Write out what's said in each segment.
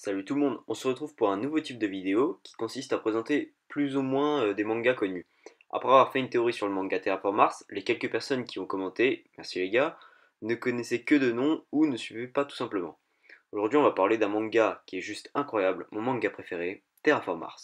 Salut tout le monde, on se retrouve pour un nouveau type de vidéo qui consiste à présenter plus ou moins des mangas connus. Après avoir fait une théorie sur le manga Terraform Mars, les quelques personnes qui ont commenté, merci les gars, ne connaissaient que de nom ou ne suivaient pas tout simplement. Aujourd'hui on va parler d'un manga qui est juste incroyable, mon manga préféré, Terraform Mars.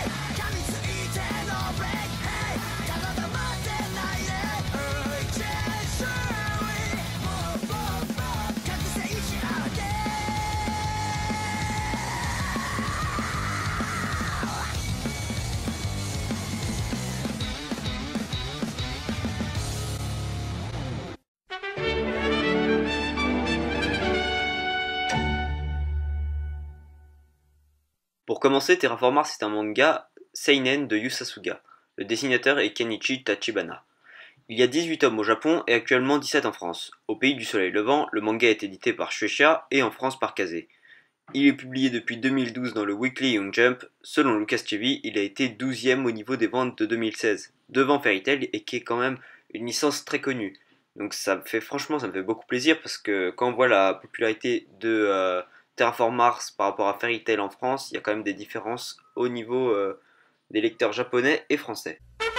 Pour commencer, Terraform Mars est un manga seinen de Yu Sasuga. Le dessinateur est Kenichi Tachibana. Il y a 18 tomes au Japon et actuellement 17 en France. Au pays du soleil levant, le manga est édité par Shueisha et en France par Kazé. Il est publié depuis 2012 dans le Weekly Young Jump. Selon Lucas Chevy, il a été 12e au niveau des ventes de 2016, devant Fairy Tail et qui est quand même une licence très connue. Donc franchement ça me fait beaucoup plaisir parce que quand on voit la popularité de Terraform Mars par rapport à Fairy Tail en France, il y a quand même des différences au niveau des lecteurs japonais et français.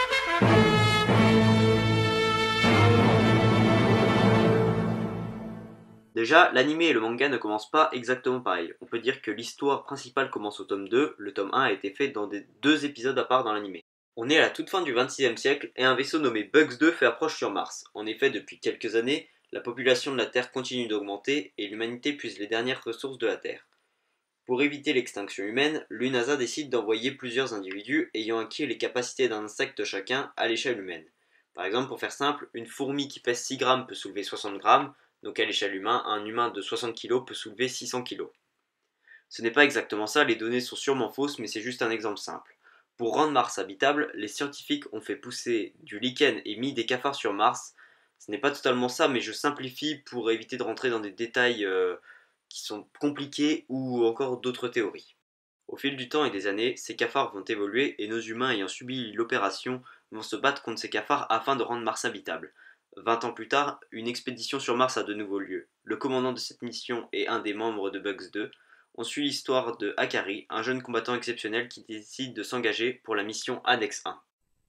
Déjà, l'anime et le manga ne commencent pas exactement pareil. On peut dire que l'histoire principale commence au tome 2, le tome 1 a été fait dans deux épisodes à part dans l'anime. On est à la toute fin du XXIe siècle et un vaisseau nommé Bugs 2 fait approche sur Mars. En effet, depuis quelques années, la population de la Terre continue d'augmenter et l'humanité puise les dernières ressources de la Terre. Pour éviter l'extinction humaine, l'UNASA décide d'envoyer plusieurs individus ayant acquis les capacités d'un insecte chacun à l'échelle humaine. Par exemple, pour faire simple, une fourmi qui pèse 6 grammes peut soulever 60 grammes, donc à l'échelle humaine, un humain de 60 kg peut soulever 600 kg. Ce n'est pas exactement ça, les données sont sûrement fausses, mais c'est juste un exemple simple. Pour rendre Mars habitable, les scientifiques ont fait pousser du lichen et mis des cafards sur Mars. Ce n'est pas totalement ça, mais je simplifie pour éviter de rentrer dans des détails qui sont compliqués ou encore d'autres théories. Au fil du temps et des années, ces cafards vont évoluer et nos humains ayant subi l'opération vont se battre contre ces cafards afin de rendre Mars habitable. 20 ans plus tard, une expédition sur Mars a de nouveau lieu. Le commandant de cette mission est un des membres de Bugs 2. On suit l'histoire de Akari, un jeune combattant exceptionnel qui décide de s'engager pour la mission Annexe 1.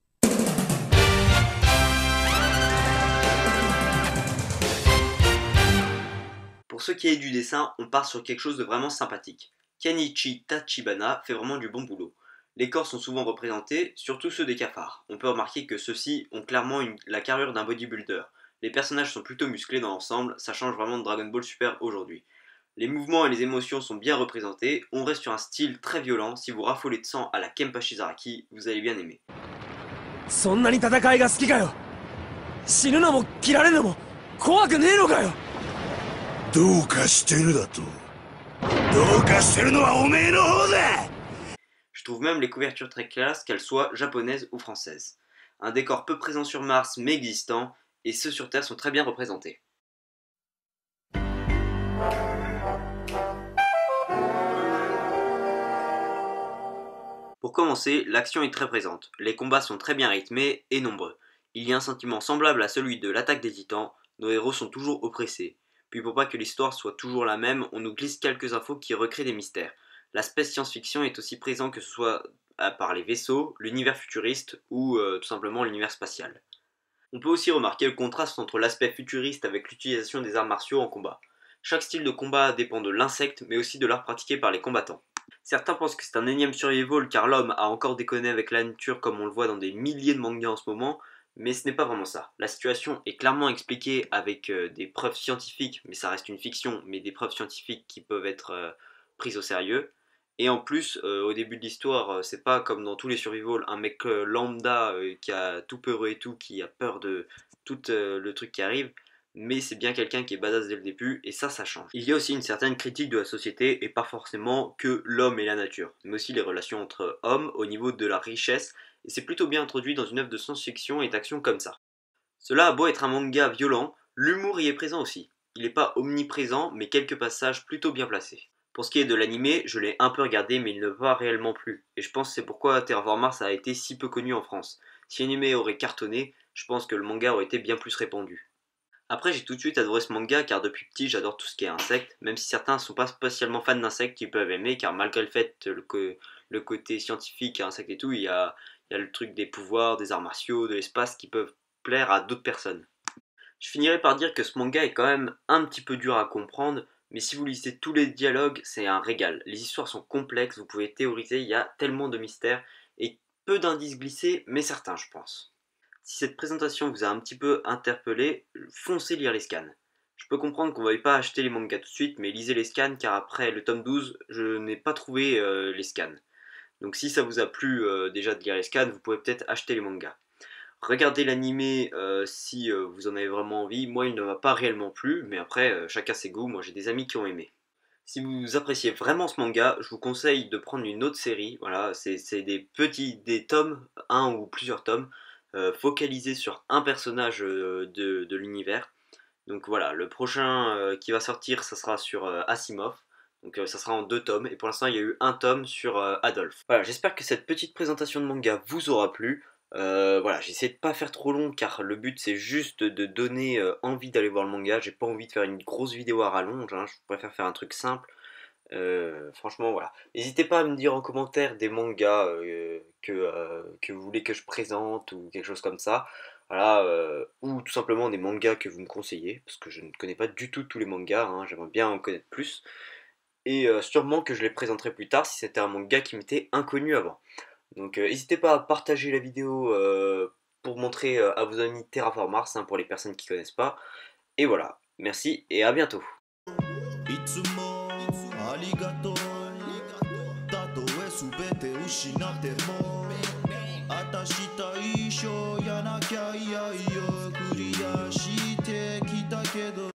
Pour ce qui est du dessin, on part sur quelque chose de vraiment sympathique. Kenichi Tachibana fait vraiment du bon boulot. Les corps sont souvent représentés, surtout ceux des cafards. On peut remarquer que ceux-ci ont clairement la carrure d'un bodybuilder. Les personnages sont plutôt musclés dans l'ensemble, ça change vraiment de Dragon Ball Super aujourd'hui. Les mouvements et les émotions sont bien représentés, on reste sur un style très violent, si vous raffolez de sang à la Kenpa Shizaraki, vous allez bien aimer. Je trouve même les couvertures très classe, qu'elles soient japonaises ou françaises. Un décor peu présent sur Mars mais existant, et ceux sur Terre sont très bien représentés. Pour commencer, l'action est très présente, les combats sont très bien rythmés et nombreux. Il y a un sentiment semblable à celui de l'attaque des titans, nos héros sont toujours oppressés. Puis pour pas que l'histoire soit toujours la même, on nous glisse quelques infos qui recréent des mystères. L'aspect science-fiction est aussi présent que ce soit par les vaisseaux, l'univers futuriste ou tout simplement l'univers spatial. On peut aussi remarquer le contraste entre l'aspect futuriste avec l'utilisation des arts martiaux en combat. Chaque style de combat dépend de l'insecte mais aussi de l'art pratiqué par les combattants. Certains pensent que c'est un énième survival car l'homme a encore déconné avec la nature comme on le voit dans des milliers de mangas en ce moment, mais ce n'est pas vraiment ça. La situation est clairement expliquée avec des preuves scientifiques, mais ça reste une fiction, mais des preuves scientifiques qui peuvent être prises au sérieux. Et en plus, au début de l'histoire, c'est pas comme dans tous les survival, un mec lambda qui a tout peur et tout, qui a peur de tout le truc qui arrive, mais c'est bien quelqu'un qui est badass dès le début, et ça change. Il y a aussi une certaine critique de la société, et pas forcément que l'homme et la nature, mais aussi les relations entre hommes au niveau de la richesse, et c'est plutôt bien introduit dans une œuvre de science-fiction et d'action comme ça. Cela a beau être un manga violent, l'humour y est présent aussi. Il n'est pas omniprésent, mais quelques passages plutôt bien placés. Pour ce qui est de l'animé, je l'ai un peu regardé, mais il ne va réellement plus, et je pense que c'est pourquoi Terraform Mars a été si peu connu en France. Si l'animé aurait cartonné, je pense que le manga aurait été bien plus répandu. Après, j'ai tout de suite adoré ce manga car depuis petit, j'adore tout ce qui est insectes, même si certains ne sont pas spécialement fans d'insectes, ils peuvent aimer car malgré le fait le côté scientifique, insectes et tout, il y a le truc des pouvoirs, des arts martiaux, de l'espace qui peuvent plaire à d'autres personnes. Je finirai par dire que ce manga est quand même un petit peu dur à comprendre, mais si vous lisez tous les dialogues, c'est un régal. Les histoires sont complexes, vous pouvez théoriser, il y a tellement de mystères et peu d'indices glissés, mais certains, je pense. Si cette présentation vous a un petit peu interpellé, foncez lire les scans. Je peux comprendre qu'on ne veuille pas acheter les mangas tout de suite, mais lisez les scans car après le tome 12, je n'ai pas trouvé les scans. Donc si ça vous a plu déjà de lire les scans, vous pouvez peut-être acheter les mangas. Regardez l'animé si vous en avez vraiment envie. Moi, il ne m'a pas réellement plu, mais après, chacun ses goûts. Moi, j'ai des amis qui ont aimé. Si vous appréciez vraiment ce manga, je vous conseille de prendre une autre série. Voilà, c'est des tomes, un ou plusieurs tomes, focalisés sur un personnage de l'univers. Donc voilà, le prochain qui va sortir, ça sera sur Asimov. Donc ça sera en 2 tomes. Et pour l'instant, il y a eu un tome sur Adolphe. Voilà, j'espère que cette petite présentation de manga vous aura plu. Voilà, j'essaie de pas faire trop long car le but c'est juste de donner envie d'aller voir le manga. J'ai pas envie de faire une grosse vidéo à rallonge, hein, je préfère faire un truc simple. Franchement, voilà. N'hésitez pas à me dire en commentaire des mangas que vous voulez que je présente ou quelque chose comme ça. Voilà, ou tout simplement des mangas que vous me conseillez, parce que je ne connais pas du tout tous les mangas, hein, j'aimerais bien en connaître plus. Et sûrement que je les présenterai plus tard si c'était un manga qui m'était inconnu avant. Donc n'hésitez pas à partager la vidéo pour montrer à vos amis Terraform Mars, hein, pour les personnes qui ne connaissent pas. Et voilà, merci et à bientôt.